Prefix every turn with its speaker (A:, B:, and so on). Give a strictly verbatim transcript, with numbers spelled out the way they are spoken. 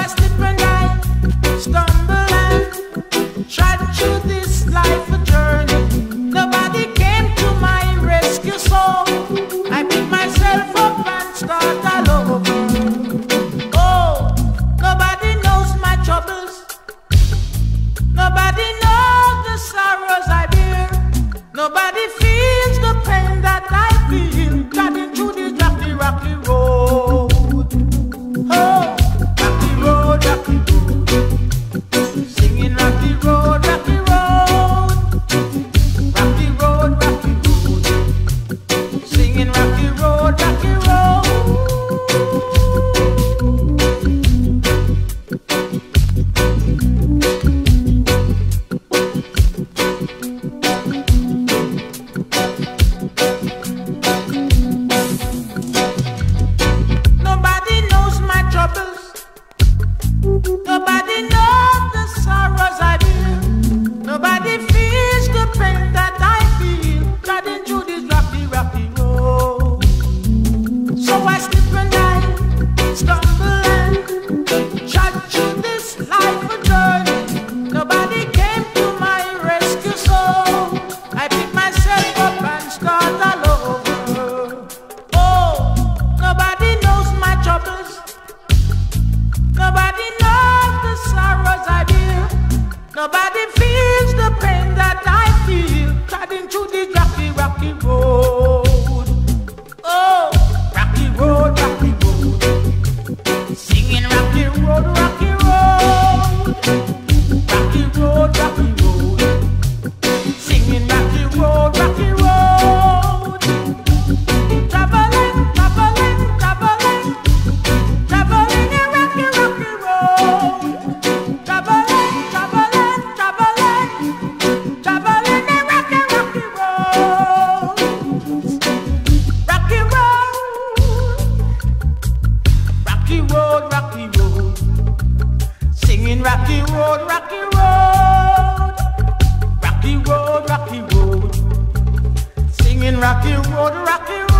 A: I slip and I stumble and trod through this life a journey. Nobody came to my rescue, so I pick myself up and start all over. Oh, nobody knows my troubles. Nobody knows the sorrows I bear. Nobody feels the pain that I feel driving through this rocky, rocky road. Oh, rocky road, rocky road. Singing rocky road, rocky road. Rocky road, rocky road. Singing rocky road, rocky road. Nobody knows my troubles. Nobody knows the sorrows I bear. Nobody feels the pain that I feel driving through this rocky, rocky road. So I slip and I stumble and trod through this life a journey. Nobody came to my rescue, so I pick myself up and start all over. Oh, nobody knows my troubles. Nobody knows the sorrows I bear. Nobody feels the pain that I feel trotting through this rocky, rocky road. Oh, rocky road, rocky road. Singing rocky road, rocky road. Rocky road, rocky road. Singing rocky road, rocky road. Traveling, traveling, traveling. Traveling a rocky, rocky road. Traveling, traveling, traveling. Traveling a rocky, rocky road. Rocky road. Rocky road, rocky road. Singing rocky road, rocky road. Rocky road, rocky road. Singing rocky road, rocky road.